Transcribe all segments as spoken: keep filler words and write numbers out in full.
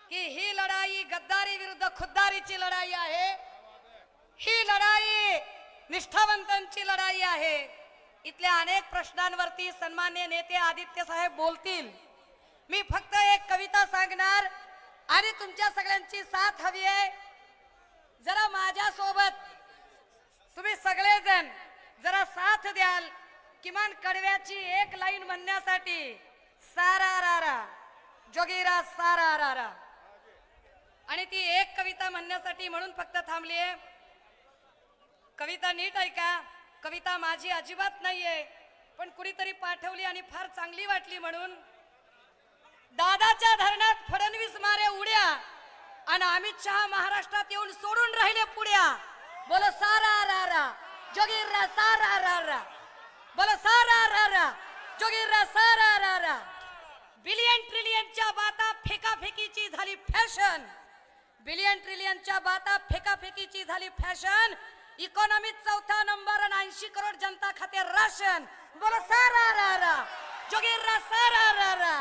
की ही लढाई गद्दारी विरुद्ध खुद्दारीची लढाई आहे, ही लढाई निष्ठावंतांची लढाई आहे। इथल्या अनेक प्रश्नांवरती सन्मान्य नेते आदित्य साहेब बोलतील। मी फक्त एक कविता सांगणार आणि तुमच्या सगळ्यांची साथ हवी आहे। जरा माझ्या सोबत तुम्ही सगळेजण जरा साथ द्याल, किमान कडव्याची एक लाईन म्हणण्यासाठी। सारा रारा जोगीरा सारा रारा, आणि ती एक कविता म्हणण्यासाठी म्हणून फक्त थांबली आहे। कविता नीट ऐका, कविता माझी अजिबात नाहीये, पण कुणीतरी पाठवली आणि फार चांगली वाटली म्हणून। दादाच्या धरणात फडणवीस मारे उड्या आणि अमित शहा महाराष्ट्रात येऊन सोडून राहिले पुड्या। बोलो सारा रारा जोगीरा सारा रारा, बोलो सारा रारा जोगीरा सारा रारा। बिलियन ट्रिलियनच्या बाता फेकाफेकीची झाली फॅशन, बिलियन ट्रिलियनच्या बाता फेकाफेकीची झाली फॅशन। इकॉनॉमीत चौथा नंबर आणि ऐंशी करोड जनता खाते राशन। बोलो सारा रारा जोगीरा सारा रारा।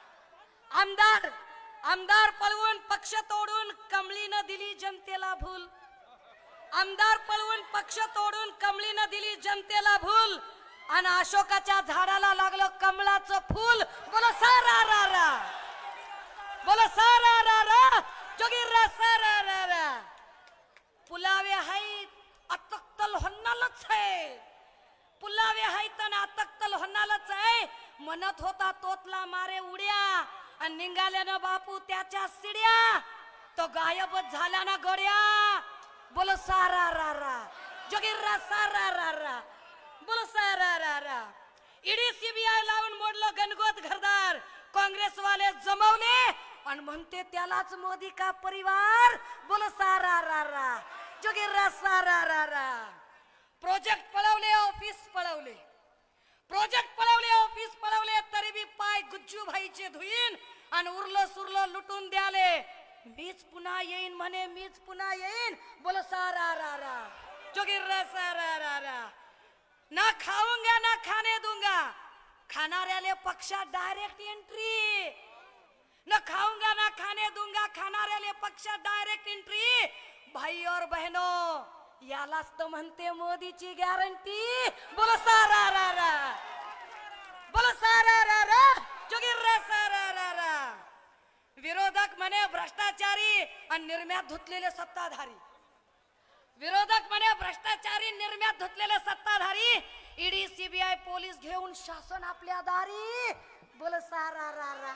आमदार आमदार पळवून पक्ष तोडून कमळीनं दिली जनतेला भूल, आमदार पळवून पक्ष तोडून कमळीनं दिली जनतेला भूल, आणि अशोकाच्या झाडाला लागलं कमळाचं फूल। बोलो सारा रारा, बोलो सारा रारा जोगीरा सारा रारा। पुलावे हाय अतक्तल होणारच आहे, पुलावे हाय तर अतक्तल होणारच आहे। म्हणत होता तोतला मारे उड्या आणि निघाल्यानं बापू त्याच्या सिड्या, तो गायबच झाला ना गड्या। बोलो सारा रारा जोगीरा सारा रारा, बोलो सारा रारा। ईडी सीबीआय लावून मोडलं गणगोत घरदार, काँग्रेसवाले जमवले आणि म्हणते त्यालाच मोदी का परिवार। बोलो सारा रारा जोगीरा सारा रारा। प्रोजेक्ट पळवले ऑफिस पळवले, प्रोजेक्ट पळवले ऑफिस पळवले, तरी बी पाय गुज्जू भाईचे धुईन आणि उरलं सुरलं लुटून द्याले। मीच पुन्हा येईन म्हणे, मीच पुन्हा येईन। बोलो सारा रारा जोगीरा सारा रारा। ना खाऊंगा ना खाने दूंगा, खाणाऱ्याले पक्षात डायरेक्ट एंट्री। न खाऊंगा ना खाने दूंगा, खाणाऱ्याले पक्षात डायरेक्ट एंट्री। भाई और बहनों यालाच तर म्हणते मोदीची गॅरंटी। बोलो सारा रारा, बोलो सारा रारा जोगीरा सारा रारा। विरोधक म्हणे भ्रष्टाचारी आणि निर्म्यात धुतलेले सत्ताधारी, विरोधक म्हणे भ्रष्टाचारी निर्म्यात धुतलेले सत्ताधारी। ईडी सीबीआय पोलीस घेऊन शासन आपल्या दारी। बोलो सारा रारा।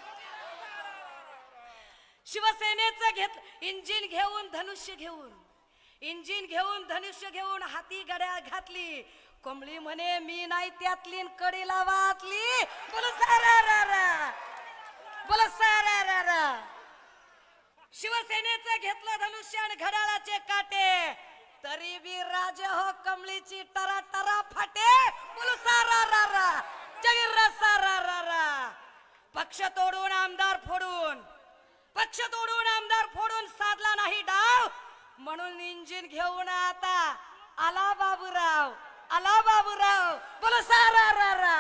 शिवसेनेचं घेत इंजिन घेऊन धनुष्य घेऊन, इंजिन घेऊन धनुष्य घेऊन हाती गड्या घातली। कमळी म्हणे मी नाही त्यातली कडीला वातली। बोलो सारा रारा, बोलो सारा रारा। शिवसेनेचं घेतलं धनुष्य आणि घड्याळाचे काटे, तरी बी राजे हो कमळीची टरा टरा फाटे। बोलो सारा रारा जोगीरा सारा रारा। पक्ष तोडून आमदार फोडून, पक्ष तोडून आमदार फोडून साधला नाही डाव, म्हणून इंजिन घेऊन आता आला बाबूराव, आला बाबूराव। बोलो सारा रारा।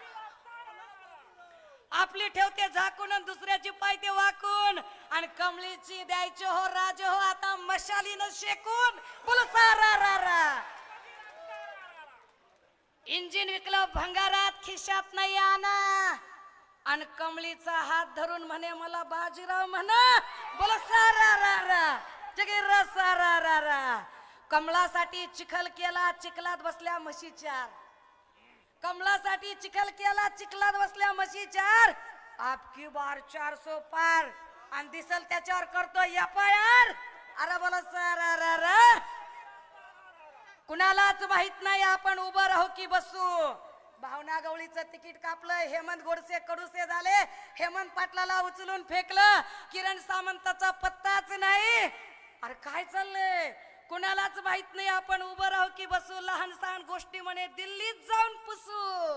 आपली ठेवते झाकून आणि दुसऱ्याची पायते वाकून, आणि कमळीची द्यायची हो राजे हो आता मशालीनं शेकून। बोलो सारा रारा। इंजिन विकलं भंगारात खिशात नाही आणा, आणि कमळीचा हात धरून म्हणे मला बाजीराव म्हणा। बोलो सारा रारा जोगीरा सारा रारा। कमळासाठी चिखल केला, चिखलात बसल्या म्हशी चार, कमळासाठी चिखल केला, चिखलात बसल्या म्हशी चार। आपकी बार चार सो पार, आणि दिसल त्याच्यावर करतो एफ आय आर। अरे बोलो सारा रारा। कुणालाच माहित नाही आपण उभं राहू की बसू। भावना गवळीचं तिकीट कापलं, हेमंत गोडसे कडूसे झाले, हेमंत पाटलाला उचलून फेकलं, किरण सामंताचा पत्ताच नाही। अरे काय चाललंय, कुणालाच माहित नाही आपण उभं राहू की बसू। लहान सहान गोष्टी म्हणे दिल्लीत जाऊन पुसू।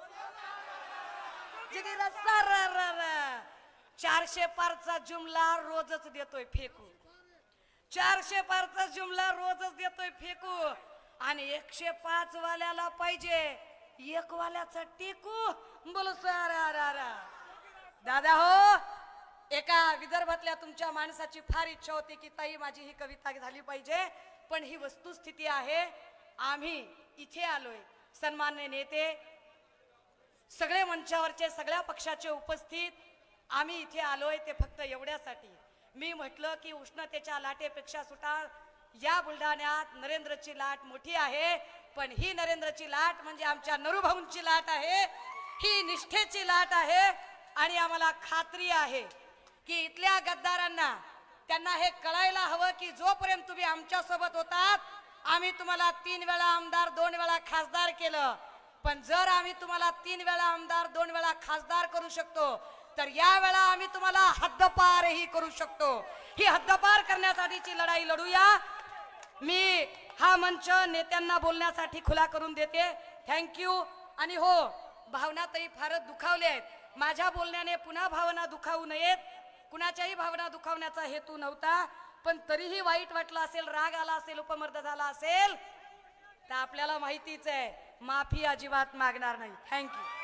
जोगीरा सारा रारा। चारशे पारचा जुमला रोजच देतोय फेकू, चारशे पारचा जुमला रोजच देतोय फेकू, आणि एकशे पाच वाल्याला पाहिजे एक वाल्याचा टेकू। बोलो सारा रारा। दादा हो एका विदर्भातल्या तुमच्या माणसाची फार इच्छा होती की ताई माझी ही कविता झाली पाहिजे, पण ही वस्तुस्थिती आहे. आम्ही इथे आलोय, सन्मान्य नेते सगळे मंचावरचे सगळ्या पक्षाचे उपस्थित, आम्ही इथे आलोय ते फक्त एवढ्यासाठी. मी म्हटलं की उष्णतेच्या लाटेपेक्षा सुद्धा या बुलढाण्यात नरेंद्रची लाट मोठी आहे, पण ही नरेंद्रची लाट म्हणजे आमच्या नरूभाऊंची लाट आहे, ही निष्ठेची लाट आहे. आणि आम्हाला खात्री आहे की इथल्या गद्दारांना त्यांना हे कळायला हवं की जोपर्यंत तुम्ही आमच्या सोबत होतात, आम्ही तुम्हाला तीन वेळा आमदार दोन वेळा खासदार केलं, पण जर आम्ही तुम्हाला तीन वेळा आमदार दोन वेळा खासदार करू शकतो, तर या वेळा आम्ही तुम्हाला हद्दपारही करू शकतो. ही हद्दपार करण्यासाठीची लढाई लढूया. मी हा मंच नेत्यांना बोलण्यासाठी खुला करून देते. थँक्यू. आणि हो, भावनातही फारच दुखावले आहेत. माझ्या बोलण्याने पुन्हा भावना दुखावू नयेत, कुणाच्याही भावना दुखावण्याचा हेतू नव्हता, पण तरीही वाईट वाटलं असेल, राग आला असेल, उपमर्द झाला असेल, तर आपल्याला माहितीच आहे, माफी अजिबात मागणार नाही. थँक्यू.